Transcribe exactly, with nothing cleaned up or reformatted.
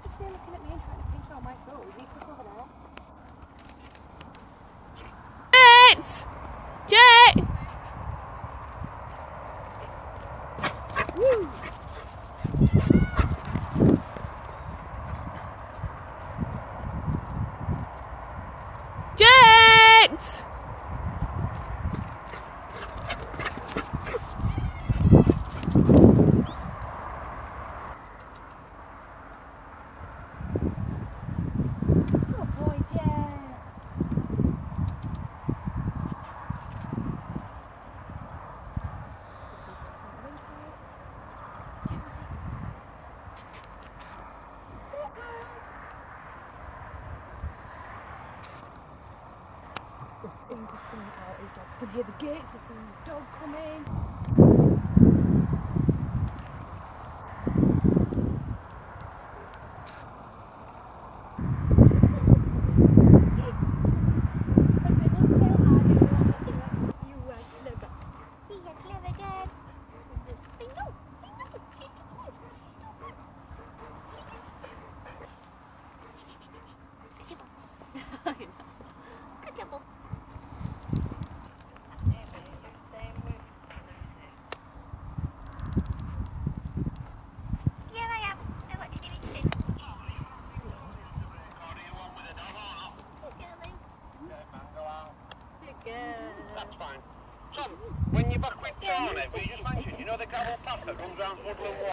just there looking at me and trying to pinch out my throat. You click over there. Jet! Jet! Woo! Jet! Just coming out is like I can hear the gates between the dog coming. That's fine. Tom, when you're back with Charlie, will you just mention, you know the gravel path that runs around Woodland Way?